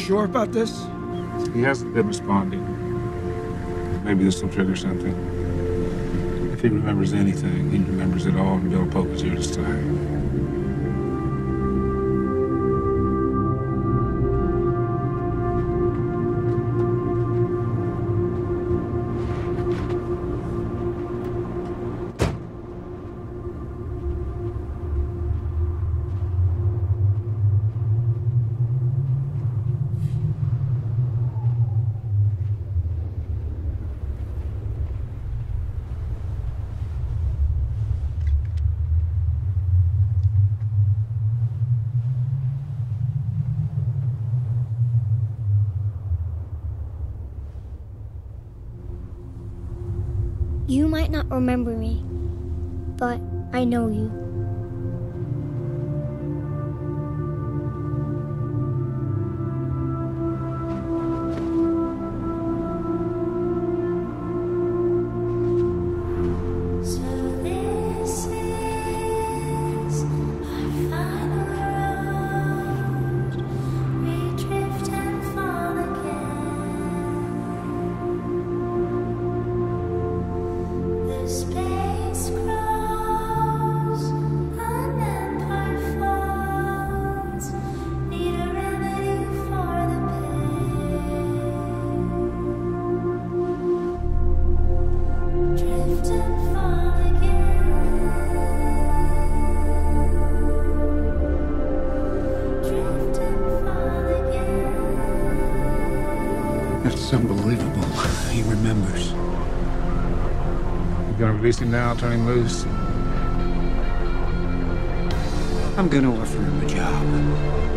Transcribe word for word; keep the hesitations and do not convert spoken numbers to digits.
sure about this? He hasn't been responding. Maybe this will trigger something. If he remembers anything, he remembers it all, and Bill Pope is here to stay. You might not remember me, but I know you. It's unbelievable. He remembers. You gonna release him now, turn him loose? I'm gonna offer him a job.